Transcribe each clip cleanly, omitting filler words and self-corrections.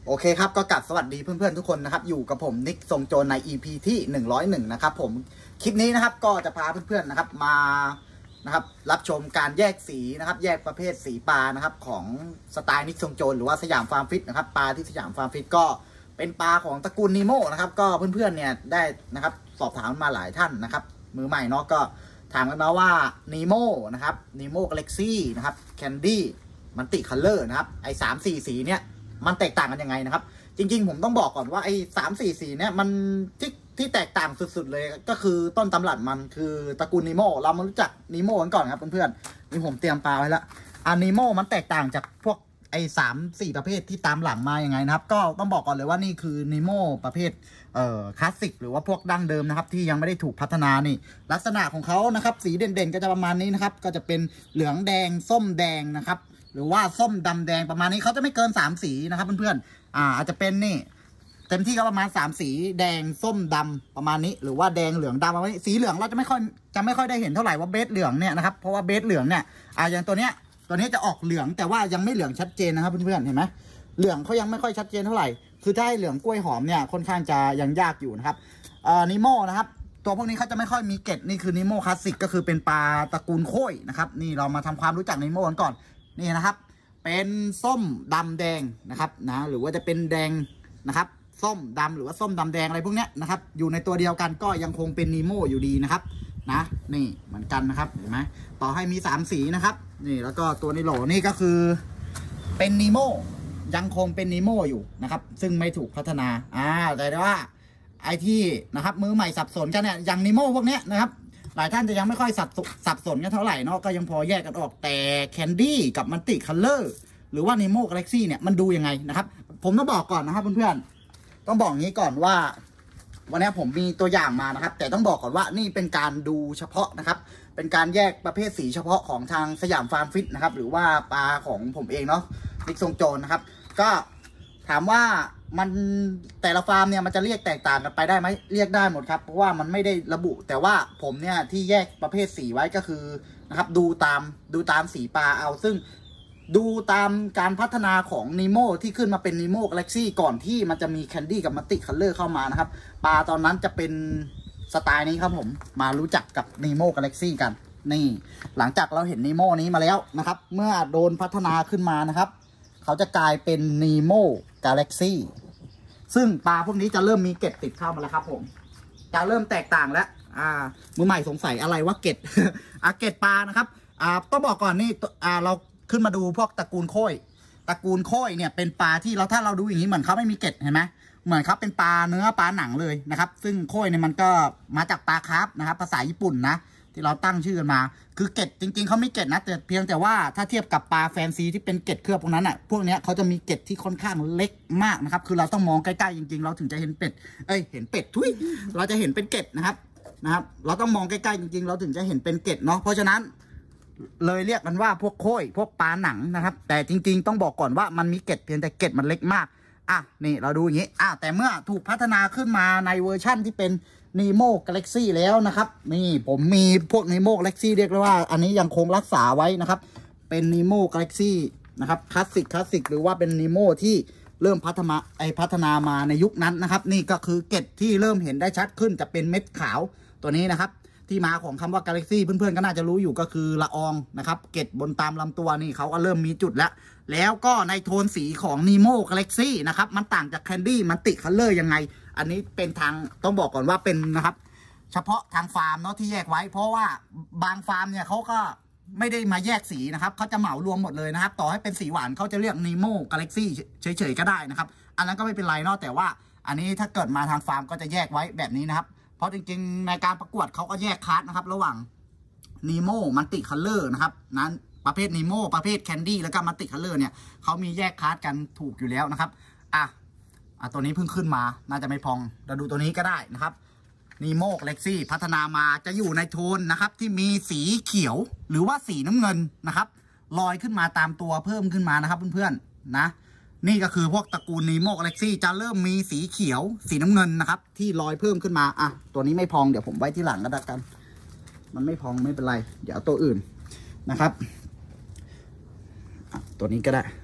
โอเคครับก็กลับสวัสดีเพื่อนๆทุกคนนะครับอยู่กับผมนิกทรงโจรใน EP ที่101นะครับผมคลิปนี้นะครับก็จะพาเพื่อนๆนะครับมานะครับรับชมการแยกสีนะครับแยกประเภทสีปลานะครับของสไตล์นิกทรงโจรหรือว่าสยามฟาร์มฟิตนะครับปลาที่สยามฟาร์มฟิตก็เป็นปลาของตระกูลนีโมนะครับก็เพื่อนๆเนี่ยได้นะครับสอบถามมาหลายท่านนะครับมือใหม่เนาะก็ถามกันมาว่านีโมนะครับนีโมกาแล็กซี่นะครับแคนดี้มันติคัลเลอร์นะครับไอ้3-4 สีเนี่ยมันแตกต่างกันยังไงนะครับจริงๆผมต้องบอกก่อนว่าไอ้3-4 สีเนี่ยมันที่แตกต่างสุดๆเลยก็คือต้นตำรับมันคือตระกูลนีโมเรามารู้จักนีโมกันก่อนครับเพื่อนๆนี่ผมเตรียมปลาไว้แล้วนีโมมันแตกต่างจากพวกไอ้3-4 ประเภทที่ตามหลังมาอย่างไงนะครับก็ต้องบอกก่อนเลยว่านี่คือนีโมประเภทคลาสสิกหรือว่าพวกดั้งเดิมนะครับที่ยังไม่ได้ถูกพัฒนานี่ลักษณะของเขานะครับสีเด่นๆก็จะประมาณนี้นะครับก็จะเป็นเหลืองแดงส้มแดงนะครับหรือว่าส้มดำแดงประมาณนี้เขาจะไม่เกิน3 สีนะครับเพื่อนๆอาจจะเป็นนี่เต็มที่ก็ประมาณ3 สีแดงส้มดำประมาณนี้หรือว่าแดงเหลืองดำประมาณนี้สีเหลืองเราจะไม่ค่อยได้เห็นเท่าไหร่ว่าเบสเหลืองเนี่ยนะครับเพราะว่าเบสเหลืองเนี่ยอย่างตัวนี้จะออกเหลืองแต่ว่ายังไม่เหลืองชัดเจนนะครับเพื่อนๆเห็นไหมเหลืองเขายังไม่ค่อยชัดเจนเท่าไหร่คือถ้าให้เหลืองกล้วยหอมเนี่ยค่อนข้างจะยังยากอยู่นะครับนิโมนะครับตัวพวกนี้เขาจะไม่ค่อยมีเกล็ดนี่คือนิโมคลาสสิกก็คือเป็นปลาตระกูลโค้ยนะครับนี่เรามาทำความรู้จักนิโมกันก่อนนี่นะครับเป็นส้มดำแดงนะครับหรือว่าจะเป็นแดงนะครับส้มดำหรือว่าส้มดำแดงอะไรพวกนี้นะครับอยู่ในตัวเดียวกันก็ยังคงเป็นนีโมอยู่ดีนะครับนี่เหมือนกันนะครับเห็นไหมต่อให้มี3 สีนะครับนี่แล้วก็ตัวในโหลนี่ก็คือเป็นนีโมยังคงเป็นนีโมอยู่นะครับซึ่งไม่ถูกพัฒนาแต่ว่าไอที่นะครับมือใหม่สับสนกันเนี่ยอย่างนีโมพวกนี้นะครับหลายท่านจะยังไม่ค่อยสับสนกันเท่าไหร่เนาะก็ยังพอแยกกันออกแต่แคนดี้กับมันติคัลเลอร์หรือว่านีโมกาแล็กซี่เนี่ยมันดูยังไงนะครับผมต้องบอกก่อนนะครับเพื่อนๆต้องบอกงี้ก่อนว่าวันนี้ผมมีตัวอย่างมานะครับแต่ต้องบอกก่อนว่านี่เป็นการดูเฉพาะนะครับเป็นการแยกประเภทสีเฉพาะของทางสยามฟาร์มฟิตนะครับหรือว่าปลาของผมเองเนาะนิกทรงโจรนะครับก็ถามว่ามันแต่ละฟาร์มเนี่ยมันจะเรียกแตกต่างกันไปได้ไหมเรียกได้หมดครับเพราะว่ามันไม่ได้ระบุแต่ว่าผมเนี่ยที่แยกประเภทสีไว้ก็คือนะครับดูตามสีปลาเอาซึ่งดูตามการพัฒนาของนีโมที่ขึ้นมาเป็นนีโมกาแล็กซี่ก่อนที่มันจะมีแคนดี้กับมัตติคัลเลอร์เข้ามานะครับปลาตอนนั้นจะเป็นสไตล์นี้ครับผมมารู้จักกับนีโมกาแล็กซี่กันนี่หลังจากเราเห็นนีโมนี้มาแล้วนะครับเมื่อโดนพัฒนาขึ้นมานะครับเขาจะกลายเป็นนีโมกาแล็กซี่ซึ่งปลาพวกนี้จะเริ่มมีเกล็ดติดเข้ามาแล้วครับผมจะเริ่มแตกต่างแล้วมือใหม่สงสัยอะไรว่าเกล็ด เกล็ดปลานะครับต้องบอกก่อนนี่เราขึ้นมาดูพวกตระกูลโค้ยเนี่ยเป็นปลาที่ถ้าเราดูอย่างนี้เหมือนเขาไม่มีเกล็ดเห็นไหมเหมือนเขาเป็นปลาเนื้อปลาหนังเลยนะครับซึ่งโค้ยเนี่ยมันก็มาจากปลาคาร์ฟนะครับภาษาญี่ปุ่นนะที่เราตั้งชื่อกันมาคือเกล็ดจริงๆเขาไม่เกล็ดนะแต่เพียงแต่ว่าถ้าเทียบกับปลาแฟนซีที่เป็นเกล็ดเคลือบพวกนั้นพวกนี้เขาจะมีเกล็ดที่ค่อนข้างเล็กมากนะครับคือเราต้องมองใกล้ๆจริงๆเราถึงจะเห็นเป็ดเห็นเป็ดทุยเราจะเห็นเป็นเกล็ดนะครับเราต้องมองใกล้ๆจริงๆเราถึงจะเห็นเป็นเกล็ดเนาะเพราะฉะนั้นเลยเรียกกันว่าพวกโค้ยพวกปลาหนังนะครับแต่จริงๆต้องบอกก่อนว่ามันมีเกล็ดเพียงแต่เกล็ดมันเล็กมากนี่เราดูอย่างนี้แต่เมื่อถูกพัฒนาขึ้นมาในเวอร์ชั่นที่เป็นนีโมกาแล็กซี่แล้วนะครับนี่ผมมีพวกนีโมกาแล็กซี่เรียกได้ว่าอันนี้ยังคงรักษาไว้นะครับเป็นนีโมกาแล็กซี่นะครับคลาสสิกหรือว่าเป็นนีโมที่เริ่มพัฒนามาในยุคนั้นนะครับนี่ก็คือเกล็ดที่เริ่มเห็นได้ชัดขึ้นจะเป็นเม็ดขาวตัวนี้นะครับที่มาของคำว่ากาแล็กซี่เพื่อนๆก็น่าจะรู้อยู่ก็คือละอองนะครับเกล็ดบนตามลำตัวนี่เขาก็เริ่มมีจุดแล้วก็ในโทนสีของนีโมกาแล็กซี่นะครับมันต่างจากแคนดี้มันติคัลเลอร์ยังไงอันนี้เป็นทางต้องบอกก่อนว่าเป็นนะครับเฉพาะทางฟาร์มเนาะที่แยกไว้เพราะว่าบางฟาร์มเนี่ยเขาก็ไม่ได้มาแยกสีนะครับเขาจะเหมารวมหมดเลยนะครับต่อให้เป็นสีหวานเขาจะเรียกนีโมกาแล็กซี่เฉยๆก็ได้นะครับอันนั้นก็ไม่เป็นไรเนาะแต่ว่าอันนี้ถ้าเกิดมาทางฟาร์มก็จะแยกไว้แบบนี้นะครับเพราะจริงๆในการประกวดเขาก็แยกคลาสนะครับระหว่างนีโมมันติคัลเลอร์นะครับนั้นประเภทนีโมประเภทแคนดี้แล้วก็มันติคัลเลอร์เนี่ยเขามีแยกคลาสกันถูกอยู่แล้วนะครับตัวนี้เพิ่งขึ้นมาน่าจะไม่พองเราดูตัวนี้ก็ได้นะครับนีโมกาแล็กซี่พัฒนามาจะอยู่ในโทนนะครับที่มีสีเขียวหรือว่าสีน้ำเงินนะครับลอยขึ้นมาตามตัวเพิ่มขึ้นมานะครับเพื่อนๆนะนี่ก็คือพวกตระกูลนีโมกาแล็กซี่จะเริ่มมีสีเขียวสีน้ำเงินนะครับที่ลอยเพิ่มขึ้นมาตัวนี้ไม่พองเดี๋ยวผมไว้ที่หลังก็ได้กันมันไม่พองไม่เป็นไรเดี๋ยวตัวอื่นนะครับตัวนี้ก็ได้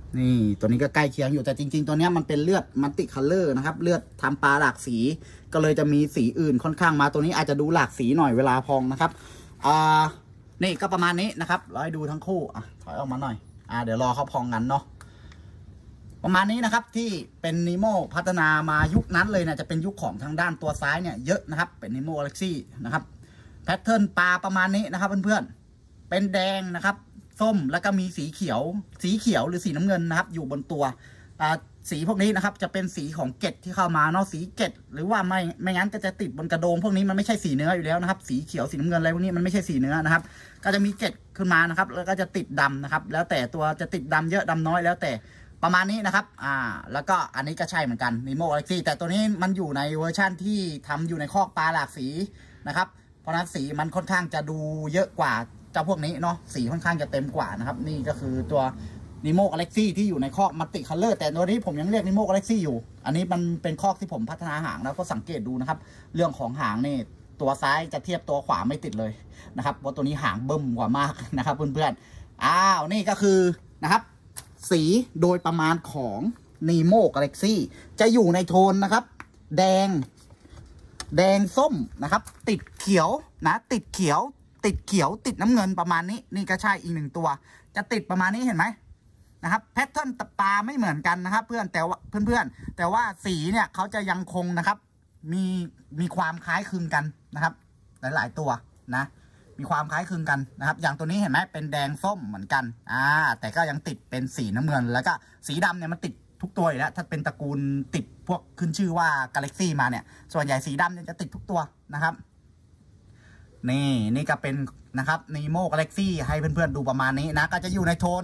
นี่ตัวนี้ก็ใกล้เคียงอยู่แต่จริงๆตัวนี้มันเป็นเลือดมัลติคัลเลอร์นะครับเลือดทำปลาหลากสีก็เลยจะมีสีอื่นค่อนข้างมาตัวนี้อาจจะดูหลากสีหน่อยเวลาพองนะครับนี่ก็ประมาณนี้นะครับเราให้ดูทั้งคู่ถอยออกมาหน่อยเดี๋ยวรอเขาพองกันเนาะประมาณนี้นะครับที่เป็นนีโมพัฒนามายุคนั้นเลยนะจะเป็นยุคของทางด้านตัวซ้ายเนี่ยเยอะนะครับเป็นนีโมกาแล็กซี่นะครับแพทเทิร์นปลาประมาณนี้นะครับเพื่อนๆเป็นแดงนะครับส้มแล้วก็มีสีเขียวหรือสีน้ำเงินนะครับอยู่บนตัวสีพวกนี้นะครับจะเป็นสีของเกล็ดที่เข้ามาเนาะสีเกล็ดหรือว่าไม่งั้นก็จะติดบนกระโดงพวกนี้มันไม่ใช่สีเนื้ออยู่แล้วนะครับสีเขียวสีน้ำเงินอะไรพวกนี้มันไม่ใช่สีเนื้อนะครับก็จะมีเกล็ดขึ้นมานะครับแล้วก็จะติดดำนะครับแล้วแต่ตัวจะติดดำเยอะดำน้อยแล้วแต่ประมาณนี้นะครับแล้วก็อันนี้ก็ใช่เหมือนกันนีโมกาแล็กซี่แต่ตัวนี้มันอยู่ในเวอร์ชั่นที่ทำอยู่ในคอกปลาหลากสีนะครับเพราะนั้นสีมันค่อนข้างจะดูเยอะกว่าเจ้าพวกนี้เนาะสีค่อนข้างจะเต็มกว่านะครับนี่ก็คือตัวนีโมกาแล็กซี่ที่อยู่ในคอกมัลติคัลเลอร์แต่ตัวนี้ผมยังเรียกนีโมกาแล็กซี่อยู่อันนี้มันเป็นคอกที่ผมพัฒนาหางแล้วก็สังเกตดูนะครับเรื่องของหางนี่ตัวซ้ายจะเทียบตัวขวาไม่ติดเลยนะครับเพราะตัวนี้หางเบิ่มกว่ามากนะครับเพื่อนๆนี่ก็คือนะครับสีโดยประมาณของนีโมกาแล็กซี่จะอยู่ในโทนนะครับแดงส้มนะครับติดเขียวนะติดเขียวติดน้ำเงินประมาณนี้นี่ก็ใช่อีกหนึ่งตัวจะติดประมาณนี้เห็นไหมนะครับแพทเทิร์นปลาไม่เหมือนกันนะครับเพื่อนแต่ว่าสีเนี่ยเขาจะยังคงนะครับมีความคล้ายคลึงกันนะครับหลายๆตัวนะมีความคล้ายคลึงกันนะครับอย่างตัวนี้เห็นไหมเป็นแดงส้มเหมือนกันแต่ก็ยังติดเป็นสีน้ำเงินแล้วก็สีดำเนี่ยมันติดทุกตัวอยู่แล้วถ้าเป็นตระกูลติดพวกขึ้นชื่อว่ากาแล็กซี่มาเนี่ยส่วนใหญ่สีดำเนี่ยจะติดทุกตัวนะครับนี่ก็เป็นนะครับนีโมกาแล็กซี่ให้เพื่อนๆดูประมาณนี้นะก็จะอยู่ในโทน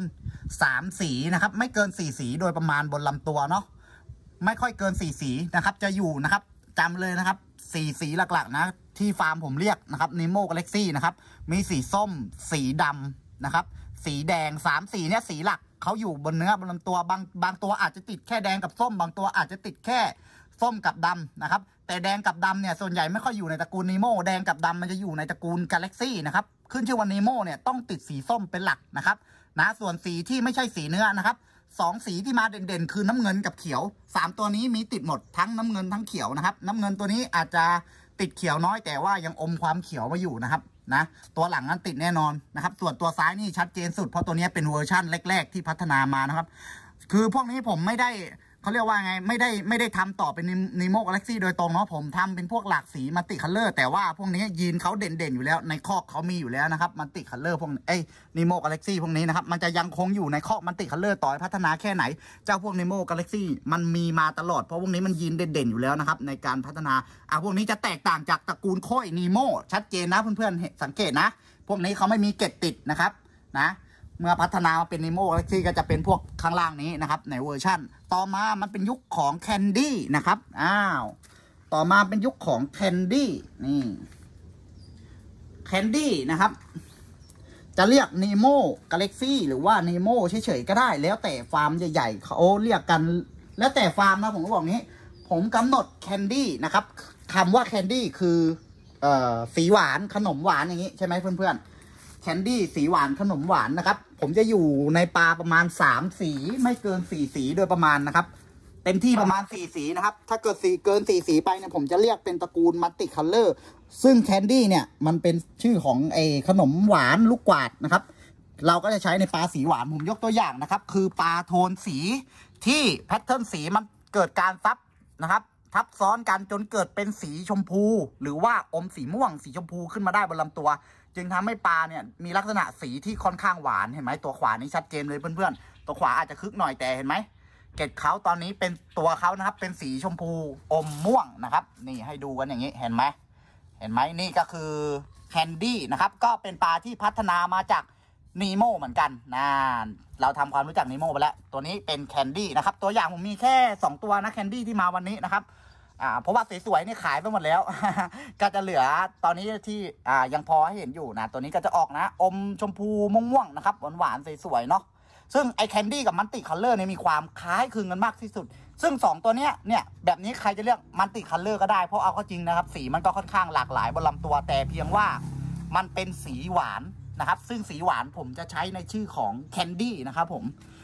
3สีนะครับไม่เกิน4สีโดยประมาณบนลำตัวเนาะไม่ค่อยเกิน4สีนะครับจะอยู่นะครับจำเลยนะครับ4สีหลักๆนะที่ฟาร์มผมเรียกนะครับนีโมกาแล็กซี่นะครับมีสีส้มสีดำนะครับสีแดง3สีเนี่ยสีหลักเขาอยู่บนเนื้อบนลำตัวบางตัวอาจจะติดแค่แดงกับส้มบางตัวอาจจะติดแค่ส้มกับดำนะครับแต่แดงกับดำเนี่ยส่วนใหญ่ไม่ค่อยอยู่ในตระกูลนีโมแดงกับดำมันจะอยู่ในตระกูลกาแล็กซี่นะครับขึ้นชื่อว่านีโมเนี่ยต้องติดสีส้มเป็นหลักนะครับนะส่วนสีที่ไม่ใช่สีเนื้อนะครับ2สีที่มาเด่นๆคือน้ำเงินกับเขียว3ตัวนี้มีติดหมดทั้งน้ำเงินทั้งเขียวนะครับน้ำเงินตัวนี้อาจจะติดเขียวน้อยแต่ว่ายังอมความเขียวมาอยู่นะครับนะตัวหลังนั้นติดแน่นอนนะครับส่วนตัวซ้ายนี่ชัดเจนสุดเพราะตัวนี้เป็นเวอร์ชั่นแรกๆที่พัฒนามานะครับคือพวกนี้ผมไม่ได้เขาเรียกว่าไงไม่ได้ทำต่อเป็นนีโมกาแล็กซี่โดยตรงเนาะผมทำเป็นพวกหลากสีมัลติคัลเลอร์แต่ว่าพวกนี้ยีนเขาเด่นอยู่แล้วในคอกเขามีอยู่แล้วนะครับมัลติคัลเลอร์พวกนีโมกาแล็กซี่พวกนี้นะครับมันจะยังคงอยู่ในคอกมัลติคัลเลอร์ต่อพัฒนาแค่ไหนเจ้าพวกนีโมกาแล็กซี่มันมีมาตลอดเพราะพวกนี้มันยีนเด่นอยู่แล้วนะครับในการพัฒนาพวกนี้จะแตกต่างจากตระกูลโค้ยนีโมชัดเจนนะเพื่อนๆสังเกตนะพวกนี้เขาไม่มีเกล็ดติดนะครับนะเมื่อพัฒนามาเป็นนีโมกาแล็กซี่ก็จะเป็นพวกข้างล่างนี้นะครับในเวอร์ชั่นต่อมามันเป็นยุคของแคนดี้นะครับต่อมาเป็นยุคของแคนดี้นี่แคนดี้นะครับจะเรียกนีโมกาแล็กซี่หรือว่านีโมเฉยๆก็ได้แล้วแต่ฟาร์มใหญ่ๆเขาเรียกกันแล้วแต่ฟาร์มนะผมก็บอกนี้ผมกำหนดแคนดี้นะครับคำว่าแคนดี้คือสีหวานขนมหวานอย่างนี้ใช่ไหมเพื่อนๆแคนดี้สีหวานขนมหวานนะครับผมจะอยู่ในปลาประมาณ3สีไม่เกิน4สีโดยประมาณนะครับเต็มที่ประมาณ4สีนะครับถ้าเกิดเกิน4สีไปเนี่ยผมจะเรียกเป็นตระกูลมัลติคัลเลอร์ซึ่งแคนดี้เนี่ยมันเป็นชื่อของขนมหวานลูกกวาดนะครับเราก็จะใช้ในปลาสีหวานผมยกตัวอย่างนะครับคือปลาโทนสีที่แพทเทิร์นสีมันเกิดการซับนะครับทับซ้อนกันจนเกิดเป็นสีชมพูหรือว่าอมสีม่วงสีชมพูขึ้นมาได้บนลำตัวจึงทำให้ปลาเนี่ยมีลักษณะสีที่ค่อนข้างหวานเห็นไหมตัวขวานี้ชัดเจนเลยเพื่อนๆตัวขวาอาจจะคึกหน่อยแต่เห็นไหมเกล็ดเขาตอนนี้เป็นตัวเขานะครับเป็นสีชมพูอมม่วงนะครับนี่ให้ดูกันอย่างนี้เห็นไหมนี่ก็คือแคนดี้นะครับก็เป็นปลาที่พัฒนามาจากนีโมเหมือนกันนะเราทำความรู้จักนีโมไปแล้วตัวนี้เป็นแคนดี้นะครับตัวอย่างผมมีแค่2ตัวนะแคนดี้ที่มาวันนี้นะครับเพราะว่าสวยๆนี่ขายไปหมดแล้ว ก็จะเหลือตอนนี้ที่ยังพอให้เห็นอยู่นะตัวนี้ก็จะออกนะอมชมพูม่วงๆนะครับหวานๆสวยๆเนาะซึ่งไอแคนดี้กับมัลติคัลเลอร์เนี่ยมีความคล้ายคลึงกันมากที่สุดซึ่ง2ตัวเนี้ยแบบนี้ใครจะเรียกมัลติคัลเลอร์ก็ได้เพราะเอาเข้าจริงนะครับสีมันก็ค่อนข้างหลากหลายบนลำตัวแต่เพียงว่ามันเป็นสีหวานนะครับซึ่งสีหวานผมจะใช้ในชื่อของแคนดี้นะครับผม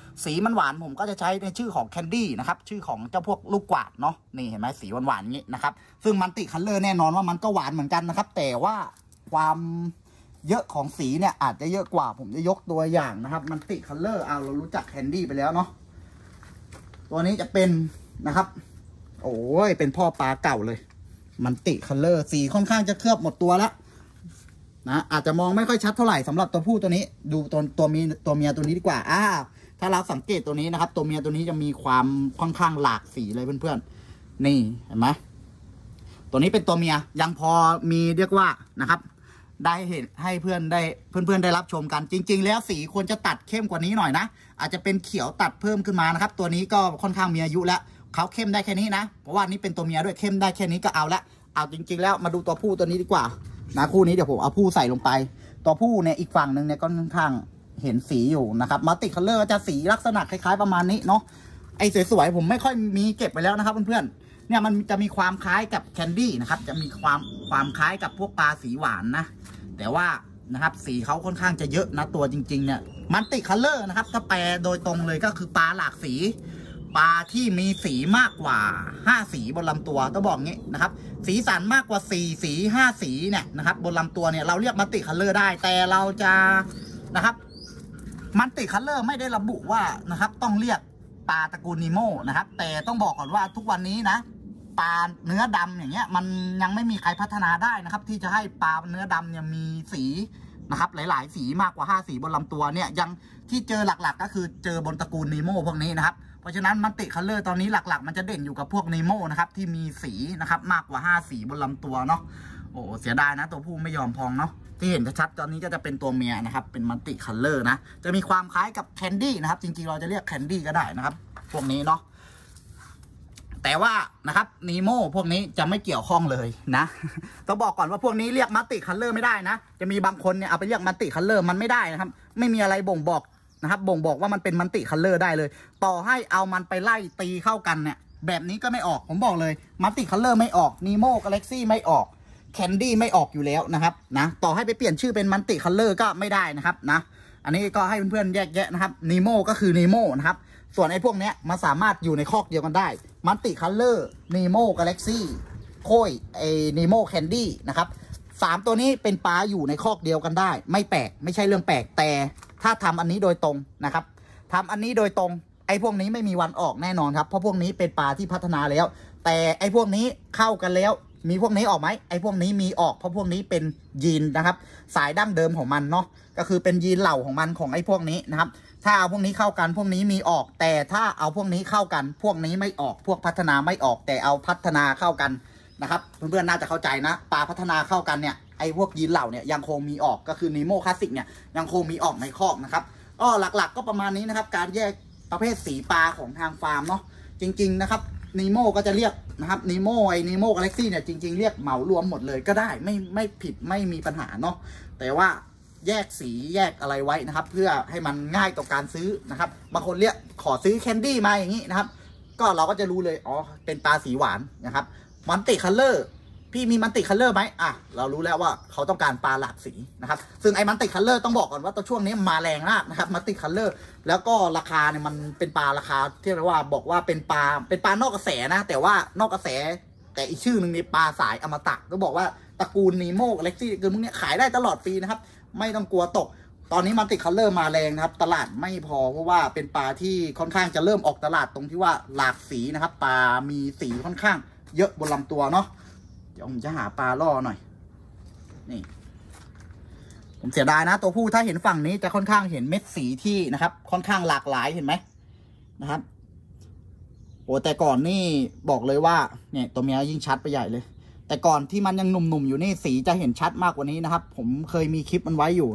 สีมันหวานผมก็จะใช้ในชื่อของแคนดี้นะครับชื่อของเจ้าพวกลูกกวาดเนาะนี่เห็นไหมสีหวานๆงี้นะครับซึ่งมันติคัลเลอร์แน่นอนว่ามันก็หวานเหมือนกันนะครับแต่ว่าความเยอะของสีเนี่ยอาจจะเยอะกว่าผมจะยกตัวอย่างนะครับมันติคัลเลอร์เรารู้จักแคนดี้ไปแล้วเนาะตัวนี้จะเป็นนะครับโอ้ยเป็นพ่อปลาเก่าเลยมันติคัลเลอร์สีค่อนข้างจะเคลือบหมดตัวแล้วนะอาจจะมองไม่ค่อยชัดเท่าไหร่สำหรับตัวผู้ตัวนี้ดูตัวเมียตัวนี้ดีกว่าถ้าเราสังเกตตัวนี้นะครับตัวเมียตัวนี้จะมีความค่อนข้างหลากสีเลยเพื่อนๆนี่เห็นไหมตัวนี้เป็นตัวเมียยังพอมีเรียกว่านะครับได้เห็นให้เพื่อนได้รับชมกันจริงๆแล้วสีควรจะตัดเข้มกว่านี้หน่อยนะอาจจะเป็นเขียวตัดเพิ่มขึ้นมานะครับตัวนี้ก็ค่อนข้างมีอายุแล้วเขาเข้มได้แค่นี้นะเพราะว่านี่เป็นตัวเมียด้วยเข้มได้แค่นี้ก็เอาละเอาจริงๆแล้วมาดูตัวผู้ตัวนี้ดีกว่านะคู่นี้เดี๋ยวผมเอาผู้ใส่ลงไปตัวผู้เนี่ยอีกฝั่งหนึ่งเนี่ยก็ค่อนข้างเห็นสีอยู่นะครับมัลติคัลเลอร์จะสีลักษณะคล้ายๆประมาณนี้เนาะไอ้สวยๆผมไม่ค่อยมีเก็บไปแล้วนะครับเพื่อนๆเนี่ยมันจะมีความคล้ายกับแคนดี้นะครับจะมีความคล้ายกับพวกปลาสีหวานนะแต่ว่านะครับสีเขาค่อนข้างจะเยอะนะตัวจริงๆเนี่ยมัลติคัลเลอร์นะครับถ้าแปลโดยตรงเลยก็คือปลาหลากสีปลาที่มีสีมากกว่า5สีบนลำตัวต้องบอกงี้นะครับสีสันมากกว่า4สี5สีเนี่ยนะครับบนลำตัวเนี่ยเราเรียกมัลติคัลเลอร์ได้แต่เราจะนะครับมัลติคัลเลอร์ไม่ได้ระบุว่านะครับต้องเรียกปลาตระกูลนีโม่นะครับแต่ต้องบอกก่อนว่าทุกวันนี้นะปลาเนื้อดำอย่างเงี้ยมันยังไม่มีใครพัฒนาได้นะครับที่จะให้ปลาเนื้อดำเนี่ยมีสีนะครับหลายๆสีมากกว่า5สีบนลำตัวเนี่ยยังที่เจอหลักๆก็คือเจอบนตระกูลนีโม่พวกนี้นะครับเพราะฉะนั้นมัลติคัลเลอร์ตอนนี้หลักๆมันจะเด่นอยู่กับพวกนีโม่นะครับที่มีสีนะครับมากกว่า5สีบนลำตัวเนาะโอ้เสียดายนะตัวผู้ไม่ยอมพองเนาะที่เห็นชัดตอนนี้ก็จะเป็นตัวเมียนะครับเป็นมัลติคัลเลอร์นะจะมีความคล้ายกับแคนดี้นะครับจริงๆเราจะเรียกแคนดี้ก็ได้นะครับพวกนี้เนาะแต่ว่านะครับนีโม่พวกนี้จะไม่เกี่ยวข้องเลยนะต้องบอกก่อนว่าพวกนี้เรียกมัลติคัลเลอร์ไม่ได้นะจะมีบางคนเนี่ยเอาไปเรียกมัลติคัลเลอร์มันไม่ได้นะครับไม่มีอะไรบ่งบอกนะครับบ่งบอกว่ามันเป็นมัลติคัลเลอร์ได้เลยต่อให้เอามันไปไล่ตีเข้ากันเนี่ยแบบนี้ก็ไม่ออกผมบอกเลยมัลติคัลเลอร์ไม่ออกนีโม่กาแล็กซี่ไม่ออกแคนดี้ไม่ออกอยู่แล้วนะครับนะต่อให้ไปเปลี่ยนชื่อเป็นมัลติคัลเลอร์ก็ไม่ได้นะครับนะอันนี้ก็ให้เพื่อนๆแยกแยะนะครับนีโม่ก็คือนีโม่นะครับส่วนไอ้พวกนี้มันสามารถอยู่ในคอกเดียวกันได้มัลติคัลเลอร์นีโม่กาแล็กซี่โค้ยนีโม่แคนดี้นะครับ3ตัวนี้เป็นปลาอยู่ในคอกเดียวกันได้ไม่แปลกไม่ใช่เรื่องแปลกแต่ถ้าทำอันนี้โดยตรงนะครับทำอันนี้โดยตรงไอ้พวกนี้ไม่มีวันออกแน่นอนครับเพราะพวกนี้เป็นปลาที่พัฒนาแล้วแต่ไอ้พวกนี้เข้ากันแล้วมีพวกนี้ออกไหมไอ้พวกนี้มีออกเพราะพวกนี้เป็นยีนนะครับสายดั้งเดิมของมันเนาะก็คือเป็นยีนเหล่าของมันของไอ้พวกนี้นะครับถ้าเอาพวกนี้เข้ากันพวกนี้มีออกแต่ถ้าเอาพวกนี้เข้ากันพวกนี้ไม่ออกพวกพัฒนาไม่ออกแต่เอาพัฒนาเข้ากันนะครับเพื่อนๆน่าจะเข้าใจนะปลาพัฒนาเข้ากันเนี่ยไอ้พวกยีนเหล่าเนี่ยยังคงมีออกก็คือนีโม่คลาสสิกเนี่ยยังคงมีออกในคอกนะครับก็หลักๆก็ประมาณนี้นะครับการแยกประเภทสีปลาของทางฟาร์มเนาะจริงๆนะครับนีโม่ก็จะเรียกนะครับนีโม่นีโม่กาแล็กซี่เนี่ยจริงๆเรียกเหมารวมหมดเลยก็ได้ไม่ผิดไม่มีปัญหาเนาะแต่ว่าแยกสีแยกอะไรไว้นะครับเพื่อให้มันง่ายต่อการซื้อนะครับบางคนเรียกขอซื้อแคนดี้มาอย่างนี้นะครับก็เราก็จะรู้เลยอ๋อเป็นปลาสีหวานนะครับมัลติคัลเลอร์พี่มีมัลติคัลเลอร์ไหมเรารู้แล้วว่าเขาต้องการปลาหลากสีนะครับซึ่งไอ้มัลติคัลเลอร์ต้องบอกก่อนว่าตัวช่วงนี้มาแรงมากนะครับมัลติคัลเลอร์แล้วก็ราคาเนี่ยมันเป็นปลาราคาที่เรียกว่าบอกว่าเป็นปลานอกกระแสนะแต่ว่านอกกระแสแต่อีกชื่อหนึ่งในปลาสายอมตะก็บอกว่าตระกูลนีโม่กาแล็กซี่คือพวกนี้ขายได้ตลอดปีนะครับไม่ต้องกลัวตกตอนนี้มัลติคัลเลอร์มาแรงนะครับตลาดไม่พอเพราะว่าเป็นปลาที่ค่อนข้างจะเริ่มออกตลาดตรงที่ว่าหลากสีนะครับปลามีสีค่อนข้างเยอะบนลำตัวเนาะเดี๋ยวผมจะหาปลาล่อหน่อยนี่ผมเสียดายนะตัวผู้ถ้าเห็นฝั่งนี้จะค่อนข้างเห็นเม็ดสีที่นะครับค่อนข้างหลากหลายเห็นไหมนะครับโอ้แต่ก่อนนี่บอกเลยว่าเนี่ยตัวเมียยิ่งชัดไปใหญ่เลยแต่ก่อนที่มันยังหนุ่มๆอยู่นี่สีจะเห็นชัดมากกว่านี้นะครับผมเคยมีคลิปมันไว้อยู่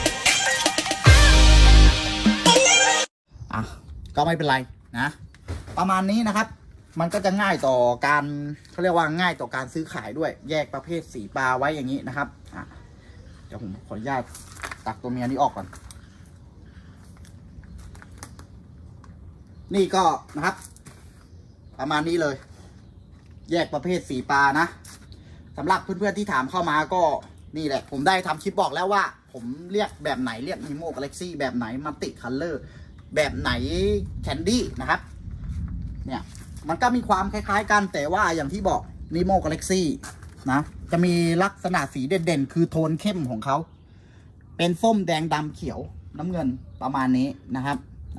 ก็ไม่เป็นไรนะประมาณนี้นะครับมันก็จะง่ายต่อการเขาเรียกว่าง่ายต่อการซื้อขายด้วยแยกประเภทสีปลาไว้อย่างนี้นะครับเดี๋ยวผมขออนุญาตตักตัวเมียนี้ออกก่อนนี่ก็นะครับประมาณนี้เลยแยกประเภทสีปลานะสำหรับเพื่อนๆที่ถามเข้ามาก็นี่แหละผมได้ทำคลิปบอกแล้วว่าผมเรียกแบบไหนเรียกนีโมกาแล็กซี่แบบไหนมัลติคัลเลอร์แบบไหนแคนดี้นะครับเนี่ยมันก็มีความคล้ายๆกันแต่ว่าอย่างที่บอกนีโมกาแล็กซี่นะจะมีลักษณะสีเด่นๆคือโทนเข้มของเขาเป็นส้มแดงดำเขียวน้ำเงินประมาณนี้นะครับ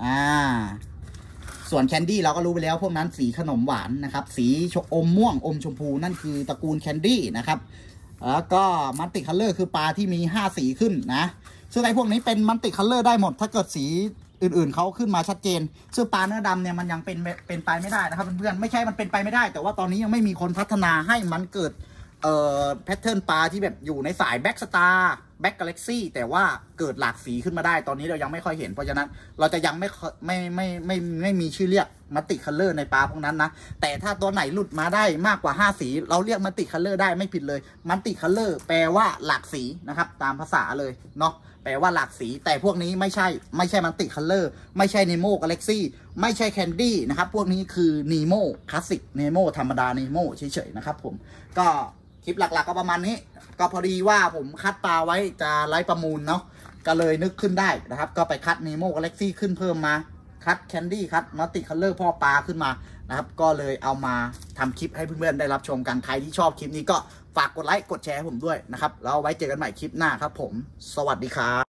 ส่วนแคนดี้เราก็รู้ไปแล้วพวกนั้นสีขนมหวานนะครับสีอมม่วงอมชมพูนั่นคือตระกูลแคนดี้นะครับแล้วก็มัลติคัลเลอร์คือปลาที่มี5สีขึ้นนะซึ่งไอ้พวกนี้เป็นมัลติคัลเลอร์ได้หมดถ้าเกิดสีอื่นๆเขาขึ้นมาชัดเจนซึ่งปลาเนื้อดำเนี่ยมันยังเป็นไปไม่ได้นะครับเพื่อนๆไม่ใช่มันเป็นไปไม่ได้แต่ว่าตอนนี้ยังไม่มีคนพัฒนาให้มันเกิดแพทเทิร์นปลาที่แบบอยู่ในสายแบ็กสตาร์แบ็กกาแล็กซี่แต่ว่าเกิดหลากสีขึ้นมาได้ตอนนี้เรายังไม่ค่อยเห็นเพราะฉะนั้นเราจะยังไม่มีชื่อเรียกมัลติคัลเลอร์ในปลาพวกนั้นนะแต่ถ้าตัวไหนหลุดมาได้มากกว่า5สีเราเรียกมัลติคัลเลอร์ได้ไม่ผิดเลยมัลติคัลเลอร์แปลว่าหลากสีนะครับตามภาษาเลยเนาะแปลว่าหลากสีแต่พวกนี้ไม่ใช่มัลติคัลเลอร์ไม่ใช่นีโมกาแล็กซี่ไม่ใช่แคนดี้นะครับพวกนี้คือนีโมคลาสสิกนีโมธรรมดานีโมเฉยๆนะครับผมก็คลิปหลักๆก็ประมาณนี้ก็พอดีว่าผมคัดปลาไว้จะไลฟ์ประมูลเนาะก็เลยนึกขึ้นได้นะครับก็ไปคัดนีโมกาแล็กซี่ขึ้นเพิ่มมาคัดแคนดี้คัดมัลติคัลเลอร์พ่อปลาขึ้นมานะครับก็เลยเอามาทำคลิปให้เพื่อนๆได้รับชมกันใครที่ชอบคลิปนี้ก็ฝากกดไลค์กดแชร์ให้ผมด้วยนะครับแล้วไว้เจอกันใหม่คลิปหน้าครับผมสวัสดีครับ